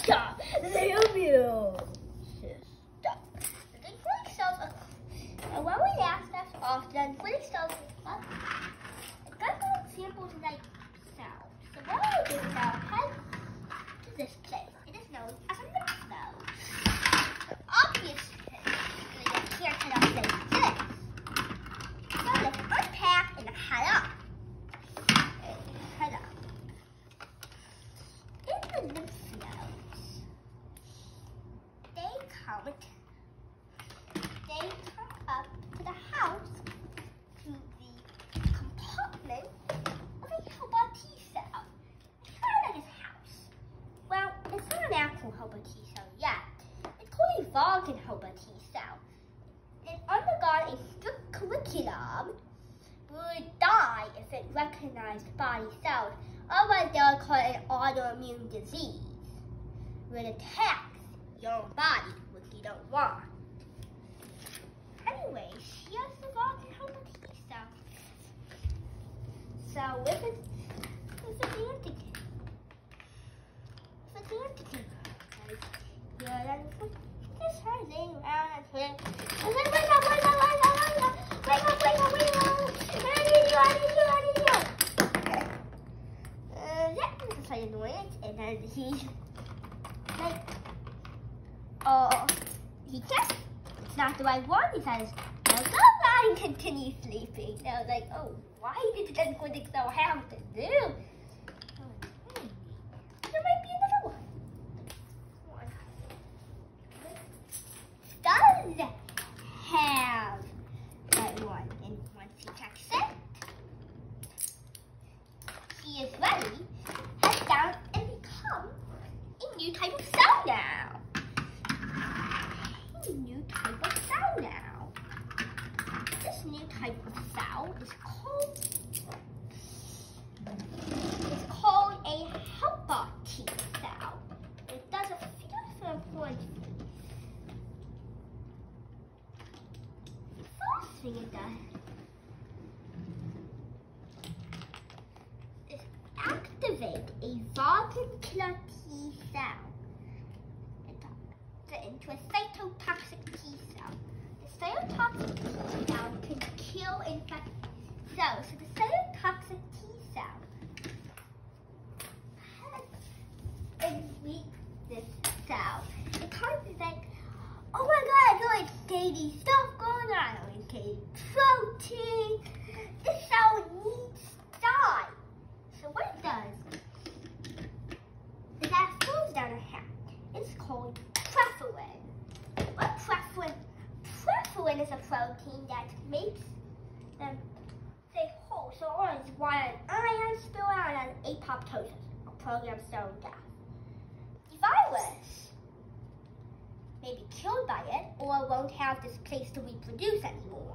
Sister, Leomew. Sister. The Felix tells us, and when we ask that often, Felix tells us, it's got no examples like sound. So what we do now, head to this place. It is known as a mix node. Obviously, you can't head up like this. So let's unpack and head up. In the lymph nodes, they come up to the house, to the compartment of a helper T cell. It's kind of like his house. Well, it's not an actual helper T cell yet. It's called a Vulcan helper T cell. It's undergone a strict curriculum. Would die if it recognized body cells. Otherwise, they would call it an autoimmune disease, where it attacks your own body, which you don't want. Anyway, she has the Vulcan helper T cell. So, if it's an antigen. If it's an antigen. Yeah, then just her laying around and saying, wake up. That's quite annoying. And then he's like, he just, it's not the right one. He says, go lie and continue sleeping. And I was like, oh, why did that good thing so have to do? There might be another one. Does have that one, and once he checks it, he is ready, heads down and become a new type of cell now. A new type of cell now. This new type of cell is called a helper T cell. It does a few important things. First thing it does is activate a Vulcan killer T cell into a cytotoxic T cell. The cytotoxic T cell can kill infected cells. So the cytotoxic T cell has weak this cell. It kind of like, oh my god, I feel like daily stuff going on. Okay, protein. This cell needs to die. So what it does is that it falls down a hat. It's called preferin. What preferin? Preferin is a protein that makes them stay whole. So orange, white, iron spill out as apoptosis, a programmed cell death. The virus may be killed by it or won't have this place to reproduce anymore.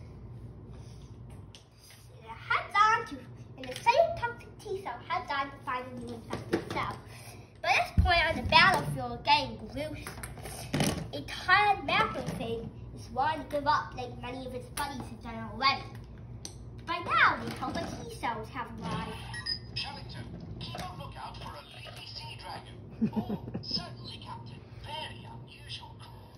It heads on to, and the cytotoxic T cell heads on to find a new infected cell. By this point on the battlefield, getting gruesome. A tired macrophage is wanting to give up like many of its buddies have done already. By now, the helper T cells have arrived. Shellington, keep a lookout for a leafy sea dragon. Oh, certainly, Captain. Very unusual.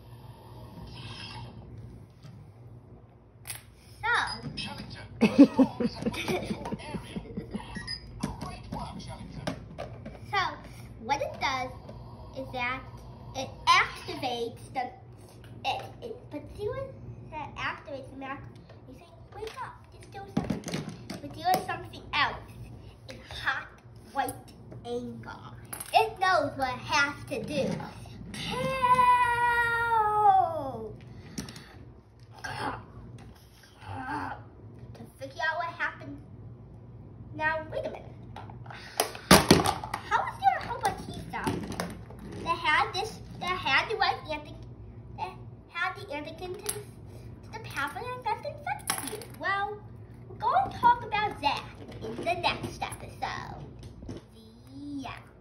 So, Shellington, the storm is approaching your area. Great work, Shellington. So, what it does is that it activates but see when that activates the macro, you say, wake up, just do something. But there is something else. It's hot, white anger. It knows what it has to do. Kill! To figure out what happened. Now, wait a minute. How is there a helper T cell that had the right antigen, to the pathogen that infects you? Well, we're going to talk about that in the next episode. The end.